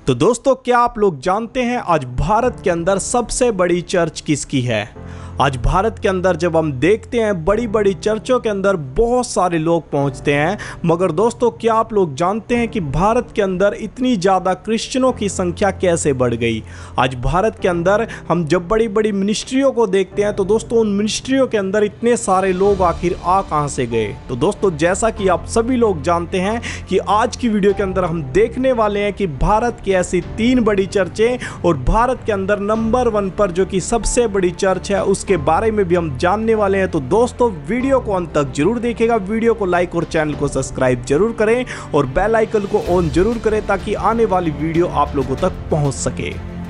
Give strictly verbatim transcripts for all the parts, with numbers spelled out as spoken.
तो दोस्तों, क्या आप लोग जानते हैं आज भारत के अंदर सबसे बड़ी चर्च किसकी है? आज भारत के अंदर जब हम देखते हैं बड़ी बड़ी चर्चों के अंदर बहुत सारे लोग पहुंचते हैं, मगर दोस्तों क्या आप लोग जानते हैं कि भारत के अंदर इतनी ज़्यादा क्रिश्चियनों की संख्या कैसे बढ़ गई? आज भारत के अंदर हम जब बड़ी बड़ी मिनिस्ट्रियों को देखते हैं तो दोस्तों उन मिनिस्ट्रियों के अंदर इतने सारे लोग आखिर आ कहाँ से गए? तो दोस्तों जैसा कि आप सभी लोग जानते हैं कि आज की वीडियो के अंदर हम देखने वाले हैं कि भारत की ऐसी तीन बड़ी चर्चें और भारत के अंदर नंबर वन पर जो कि सबसे बड़ी चर्च है उसके बारे में भी हम जानने वाले हैं। तो दोस्तों वीडियो को अंत तक जरूर देखिएगा, वीडियो को लाइक और चैनल को सब्सक्राइब जरूर करें और बेल आइकन को ऑन जरूर करें ताकि आने वाली वीडियो आप लोगों तक पहुंच सके।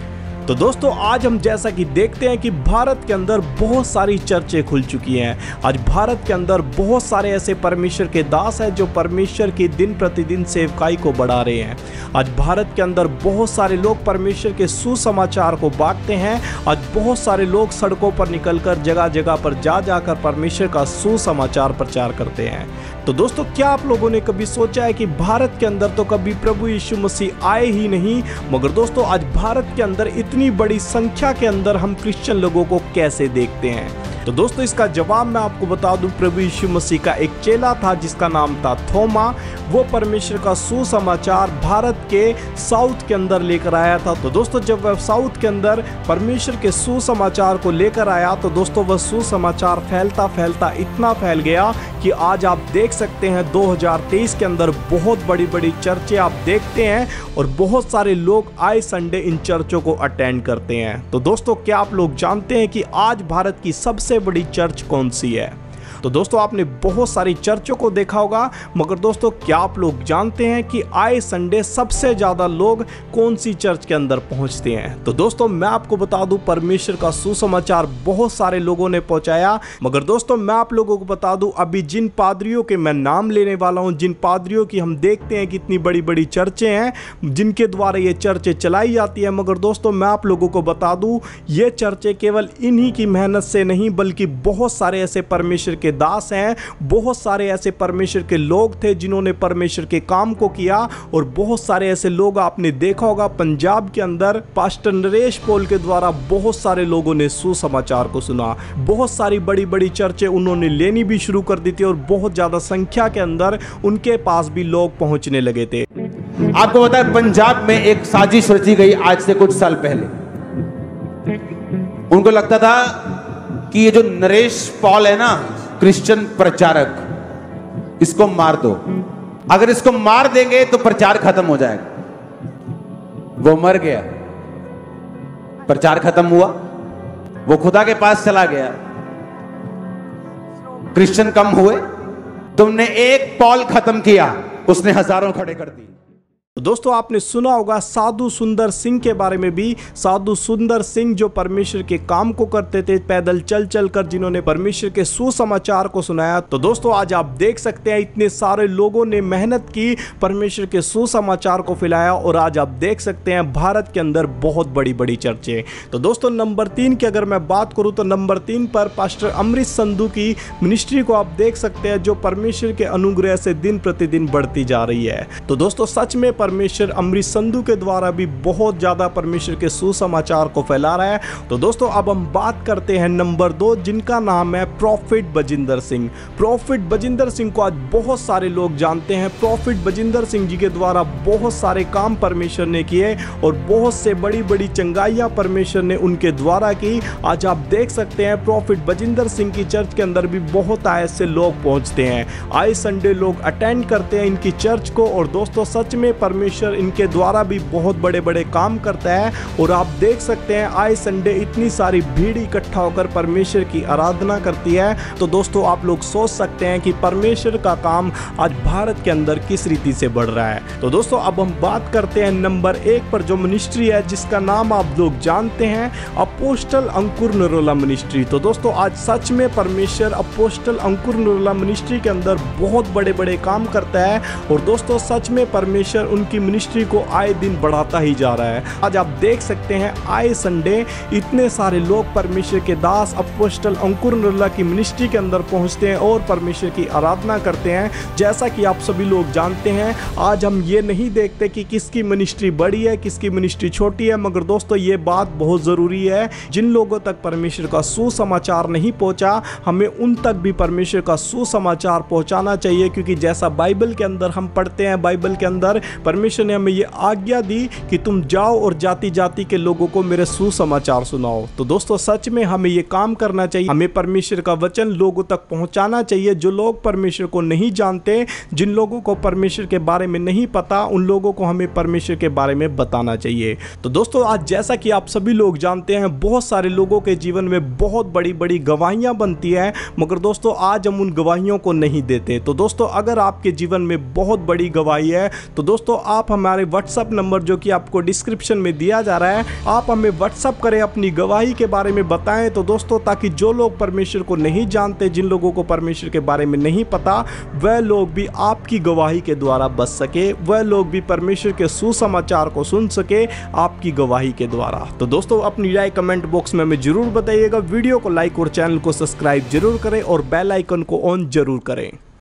तो दोस्तों आज हम जैसा कि देखते हैं कि भारत के अंदर बहुत सारी चर्चें खुल चुकी हैं। आज भारत के अंदर बहुत सारे ऐसे परमेश्वर के दास हैं जो परमेश्वर की दिन प्रतिदिन सेवकाई को बढ़ा रहे हैं। आज भारत के अंदर बहुत सारे लोग परमेश्वर के सुसमाचार को बांटते हैं। आज बहुत सारे लोग सड़कों पर निकलकर जगह जगह पर जा जाकर परमेश्वर का सुसमाचार प्रचार करते हैं। तो दोस्तों क्या आप लोगों ने कभी सोचा है कि भारत के अंदर तो कभी प्रभु यीशु मसीह आए ही नहीं, मगर दोस्तों आज भारत के अंदर इतनी बड़ी संख्या के अंदर हम क्रिश्चियन लोगों को कैसे देखते हैं? तो दोस्तों इसका जवाब मैं आपको बता दूं, प्रभु यीशु मसीह का एक चेला था जिसका नाम था थोमा। वो परमेश्वर का सुसमाचार भारत के साउथ के अंदर लेकर आया था। तो दोस्तों जब वह साउथ के अंदर परमेश्वर के सुसमाचार को लेकर आया तो दोस्तों वह सुसमाचार फैलता फैलता इतना फैल गया कि आज आप देख सकते हैं दो हज़ार तेईस के अंदर बहुत बड़ी बड़ी चर्चें आप देखते हैं और बहुत सारे लोग आए संडे इन चर्चों को अटेंड करते हैं। तो दोस्तों क्या आप लोग जानते हैं कि आज भारत की सबसे बड़ी चर्च कौन सी है? तो दोस्तों आपने बहुत सारी चर्चों को देखा होगा, मगर दोस्तों क्या आप लोग जानते हैं कि आए संडे सबसे ज्यादा लोग कौन सी चर्च के अंदर पहुंचते हैं? तो दोस्तों मैं आपको बता दूं परमेश्वर का सुसमाचार बहुत सारे लोगों ने पहुंचाया, मगर दोस्तों मैं आप लोगों को बता दूं अभी जिन पादरियों के मैं नाम लेने वाला हूं, जिन पादरियों की हम देखते हैं कि इतनी बड़ी बड़ी चर्चें हैं जिनके द्वारा ये चर्चें चलाई जाती है, मगर दोस्तों मैं आप लोगों को बता दूं ये चर्चें केवल इन्हीं की मेहनत से नहीं बल्कि बहुत सारे ऐसे परमेश्वर के दास हैं, बहुत सारे ऐसे परमेश्वर के लोग थे जिन्होंने परमेश्वर के काम को किया। और बहुत सारे ऐसे लोग आपने देखा होगा पंजाब के अंदर पास्टर नरेश पॉल के द्वारा बहुत सारे लोगों ने सुसमाचार को सुना। बहुत सारी बड़ी बड़ी चर्चें उन्होंने लेनी भी शुरू कर दी थी और बहुत ज्यादा संख्या के अंदर उनके पास भी लोग पहुंचने लगे थे। आपको पता है पंजाब में एक साजिश रची गई आज से कुछ साल पहले। उनको लगता था कि ये जो नरेश पॉल है ना क्रिश्चियन प्रचारक, इसको मार दो। अगर इसको मार देंगे तो प्रचार खत्म हो जाएगा। वो मर गया, प्रचार खत्म हुआ, वो खुदा के पास चला गया, क्रिश्चियन कम हुए। तुमने एक पॉल खत्म किया, उसने हजारों खड़े कर दिए। दोस्तों आपने सुना होगा साधु सुंदर सिंह के बारे में भी। साधु सुंदर सिंह जो परमेश्वर के काम को करते थे पैदल चल चल कर, जिन्होंने परमेश्वर के सुसमाचार को सुनाया। तो दोस्तों आज आप देख सकते हैं इतने सारे लोगों ने मेहनत की, परमेश्वर के सुसमाचार को फैलाया और आज आप देख सकते हैं भारत के अंदर बहुत बड़ी बड़ी चर्चें। तो दोस्तों नंबर तीन की अगर मैं बात करूं तो नंबर तीन पर पास्टर अमृत संधू की मिनिस्ट्री को आप देख सकते हैं जो परमेश्वर के अनुग्रह से दिन प्रतिदिन बढ़ती जा रही है। तो दोस्तों सच में परमेश्वर अमृत संधू के द्वारा भी बहुत ज्यादा परमेश्वर के सुसमाचार को फैला रहा है। तो दोस्तों अब हम बात करते हैं नंबर दो, जिनका नाम है प्रॉफिट बजिंदर सिंह। प्रॉफिट बजिंदर सिंह को आज बहुत सारे लोग जानते हैं। प्रॉफिट बजिंदर सिंह जी के द्वारा बहुत सारे काम परमेश्वर ने किए और बहुत से बड़ी बड़ी चंगाइयां परमेश्वर ने उनके द्वारा की। आज आप देख सकते हैं प्रॉफिट बजिंदर सिंह की चर्च के अंदर भी बहुत ऐसे लोग पहुंचते हैं, आए संडे लोग अटेंड करते हैं इनकी चर्च को। और दोस्तों सच में परमेश्वर इनके द्वारा भी बहुत बड़े बड़े काम करता है और आप देख सकते हैं आए संडे इतनी सारी भीड़ इकट्ठा होकर परमेश्वर की आराधना करती है। तो दोस्तों आप लोग सोच सकते हैं कि परमेश्वर का काम आज भारत के अंदर किस रीति से बढ़ रहा है। तो दोस्तों अब हम बात करते हैं नंबर एक पर जो मिनिस्ट्री है जिसका नाम आप लोग जानते हैं, अपोस्टल अंकुर नरोला मिनिस्ट्री। तो दोस्तों आज सच में परमेश्वर अपोस्टल अंकुर नरोला मिनिस्ट्री के अंदर बहुत बड़े बड़े काम करता है और दोस्तों सच में परमेश्वर उन उनकी मिनिस्ट्री को आए दिन बढ़ाता ही जा रहा है। आज आप देख सकते हैं आए संडे इतने सारे लोग परमेश्वर के दास अपोस्टल अंकुर नरुला की मिनिस्ट्री के अंदर पहुंचते हैं और परमेश्वर की आराधना करते हैं। जैसा कि आप सभी लोग जानते हैं, आज हम ये नहीं देखते कि किसकी मिनिस्ट्री बड़ी है, किसकी मिनिस्ट्री छोटी है, मगर दोस्तों ये बात बहुत ज़रूरी है। जिन लोगों तक परमेश्वर का सुसमाचार नहीं पहुंचा, हमें उन तक भी परमेश्वर का सुसमाचार पहुंचाना चाहिए, क्योंकि जैसा बाइबल के अंदर हम पढ़ते हैं, बाइबल के अंदर परमेश्वर ने हमें ये आज्ञा दी कि तुम जाओ और जाति जाति के लोगों को मेरे सुसमाचार सुनाओ। तो दोस्तों सच में हमें ये काम करना चाहिए, हमें परमेश्वर का वचन लोगों तक पहुंचाना चाहिए। जो लोग परमेश्वर को नहीं जानते, जिन लोगों को परमेश्वर के बारे में नहीं पता, उन लोगों को हमें परमेश्वर के बारे में बताना चाहिए। तो दोस्तों आज जैसा कि आप सभी लोग जानते हैं, बहुत सारे लोगों के जीवन में बहुत बड़ी बड़ी गवाहियां बनती है, मगर दोस्तों आज हम उन गवाहियों को नहीं देते। तो दोस्तों अगर आपके जीवन में बहुत बड़ी गवाही है तो दोस्तों आप हमारे व्हाट्सएप नंबर जो कि आपको डिस्क्रिप्शन में दिया जा रहा है, आप हमें व्हाट्सएप करें, अपनी गवाही के बारे में बताएं। तो दोस्तों ताकि जो लोग परमेश्वर को नहीं जानते, जिन लोगों को परमेश्वर के बारे में नहीं पता, वह लोग भी आपकी गवाही के द्वारा बच सके, वह लोग भी परमेश्वर के सुसमाचार को सुन सके आपकी गवाही के द्वारा। तो दोस्तों अपनी राय कमेंट बॉक्स में हमें जरूर बताइएगा। वीडियो को लाइक और चैनल को सब्सक्राइब जरूर करें और बेल आइकन को ऑन जरूर करें।